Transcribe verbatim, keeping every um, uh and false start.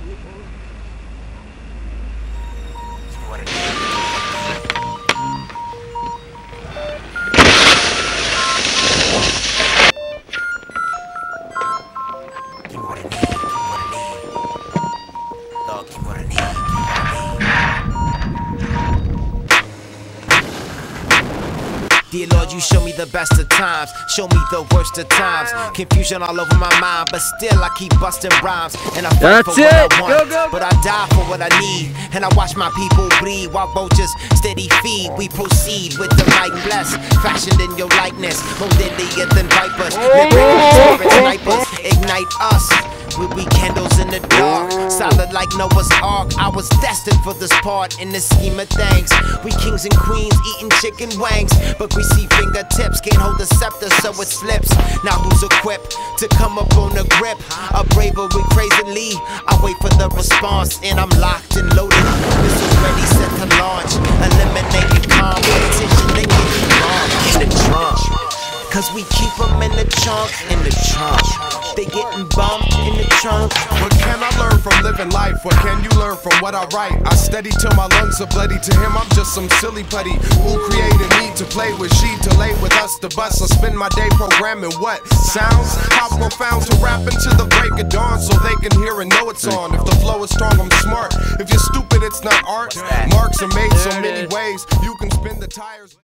Dear Lord, you show me the best of times, show me the worst of times. Confusion all over my mind, but still I keep busting rhymes. And I fight That's for what it. I want, Go, go, go. but I die for what I need. And I watch my people bleed while vultures steady feed. We proceed with the right bless, fashioned in your likeness, more deadlier than vipers. Oh. Snipers ignite us. We be candles in the dark, solid like Noah's Ark. I was destined for this part in the scheme of things. We kings and queens eating chicken wings, but we see fingertips, can't hold the scepter so it slips. Now who's equipped to come up on the grip? A bravery crazily, I wait for the response and I'm locked and loaded. Missiles ready, set to launch, eliminating competition, they get it wrong in the trunk. Cause we keep them in the trunk, in the trunk. They getting bumped in the trunk. What can I learn from living life? What can you learn from what I write? I steady till my lungs are bloody. To him I'm just some silly putty. Who created me to play with? She to lay with us to bust. I spend my day programming what sounds? How profound to rap into the break of dawn, so they can hear and know it's on. If the flow is strong, I'm smart. If you're stupid, it's not art. Marks are made so many ways. You can spin the tires.